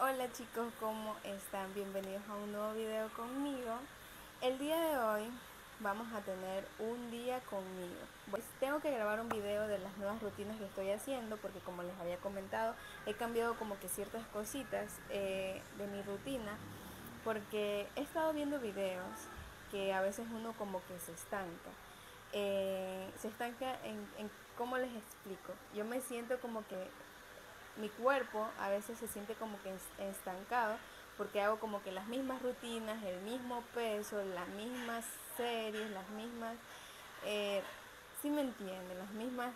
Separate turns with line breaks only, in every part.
Hola chicos, ¿cómo están? Bienvenidos a un nuevo video conmigo. El día de hoy vamos a tener un día conmigo. Pues tengo que grabar un video de las nuevas rutinas que estoy haciendo porque, como les había comentado, he cambiado como que ciertas cositas de mi rutina, porque he estado viendo videos que a veces uno como que se estanca. Se estanca en cómo les explico. Yo me siento como que mi cuerpo a veces se siente como que estancado porque hago como que las mismas rutinas, el mismo peso, las mismas series, las mismas, eh, ¿sí me entienden? Las mismas,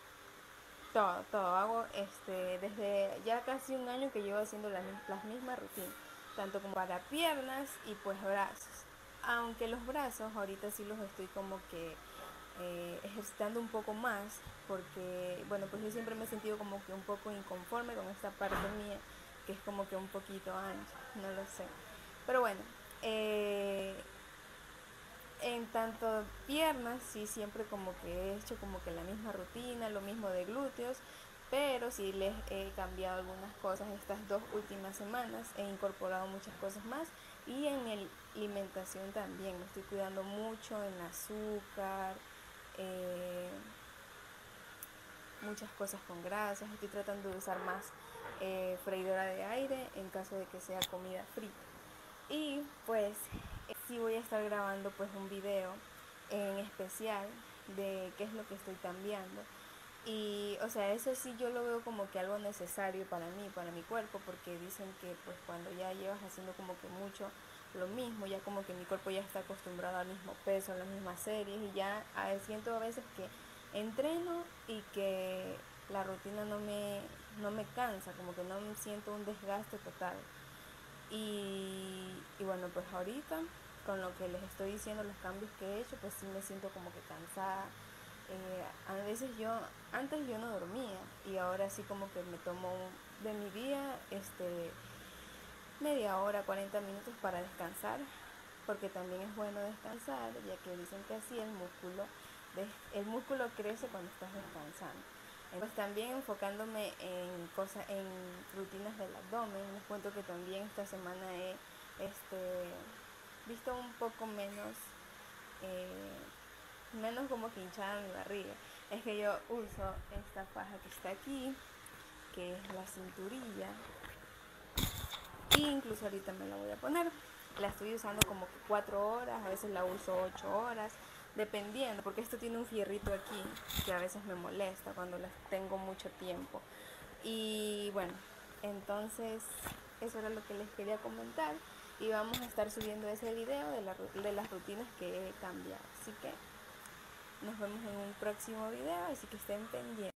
todo. Hago desde ya casi un año que llevo haciendo las mismas rutinas, tanto como para piernas y pues brazos. Aunque los brazos ahorita sí los estoy como que ejercitando un poco más, porque bueno, pues yo siempre me he sentido como que un poco inconforme con esta parte mía que es como que un poquito ancha, no lo sé, pero bueno, eh, en tanto piernas sí siempre como que he hecho como que la misma rutina, lo mismo de glúteos, pero sí les he cambiado algunas cosas estas 2 últimas semanas, he incorporado muchas cosas más, y en mi alimentación también me estoy cuidando mucho en azúcar, eh, muchas cosas con grasas. Estoy tratando de usar más freidora de aire en caso de que sea comida frita. Y pues sí voy a estar grabando pues un video en especial de qué es lo que estoy cambiando. Y o sea, eso sí yo lo veo como que algo necesario para mí, para mi cuerpo, porque dicen que pues cuando ya llevas haciendo como que mucho lo mismo, ya como que mi cuerpo ya está acostumbrado al mismo peso, a las mismas series, y ya siento a veces que entreno y que la rutina no me cansa, como que no siento un desgaste total. Y bueno, pues ahorita con lo que les estoy diciendo, los cambios que he hecho, pues sí me siento como que cansada. A veces antes yo no dormía, y ahora sí como que me tomo de mi día media hora, 40 minutos para descansar, porque también es bueno descansar, ya que dicen que así el músculo crece cuando estás descansando. Pues también enfocándome en rutinas del abdomen, les cuento que también esta semana he visto un poco menos como que hinchada mi barriga. Es que yo uso esta faja que está aquí, que es la cinturilla, y incluso ahorita me la voy a poner. La estoy usando como 4 horas, a veces la uso 8 horas, dependiendo, porque esto tiene un fierrito aquí que a veces me molesta cuando las tengo mucho tiempo. Y bueno, entonces eso era lo que les quería comentar, y vamos a estar subiendo ese video de las rutinas que he cambiado. Así que nos vemos en un próximo video, así que estén pendientes.